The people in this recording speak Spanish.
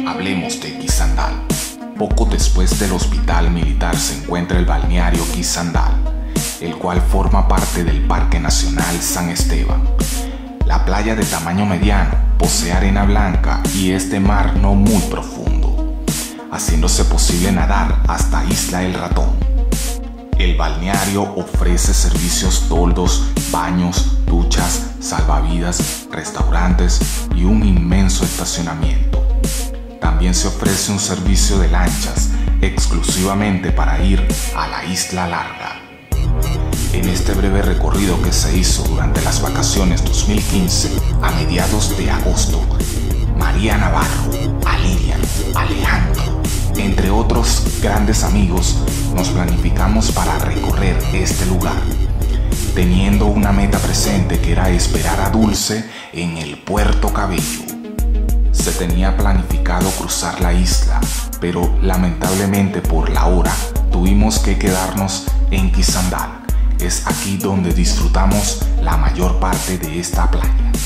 Hablemos de Quisandal. Poco después del hospital militar se encuentra el balneario Quisandal, el cual forma parte del Parque Nacional San Esteban. La playa de tamaño mediano posee arena blanca y es de mar no muy profundo, haciéndose posible nadar hasta Isla El Ratón. El balneario ofrece servicios toldos, baños, duchas, salvavidas, restaurantes y un inmenso estacionamiento. También se ofrece un servicio de lanchas exclusivamente para ir a la Isla Larga. En este breve recorrido que se hizo durante las vacaciones 2015 a mediados de agosto, María Navarro, Alirian, Alejandro, entre otros grandes amigos, nos planificamos para recorrer este lugar, teniendo una meta presente que era esperar a Dulce en el Puerto Cabello. Se tenía planificado cruzar la isla, pero lamentablemente por la hora tuvimos que quedarnos en Quisandal. Es aquí donde disfrutamos la mayor parte de esta playa.